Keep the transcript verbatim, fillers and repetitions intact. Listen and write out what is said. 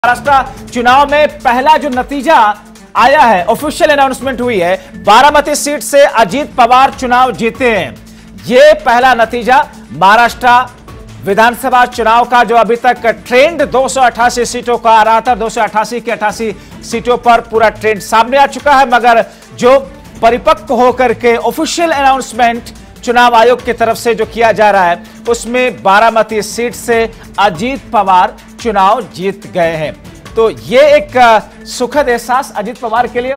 महाराष्ट्र चुनाव में पहला जो नतीजा आया है, ऑफिशियल अनाउंसमेंट हुई है, बारामती सीट से अजीत पवार चुनाव जीते हैं। यह पहला नतीजा महाराष्ट्र विधानसभा चुनाव का जो अभी तक ट्रेंड दो सौ अट्ठासी सीटों का आ रहा था, दो सौ अट्ठासी के अट्ठासी सीटों पर पूरा ट्रेंड सामने आ चुका है। मगर जो परिपक्व होकर के ऑफिशियल अनाउंसमेंट चुनाव आयोग की तरफ से जो किया जा रहा है, उसमें बारामती सीट से अजीत पवार चुनाव जीत गए हैं। तो ये एक सुखद एहसास अजीत पवार के लिए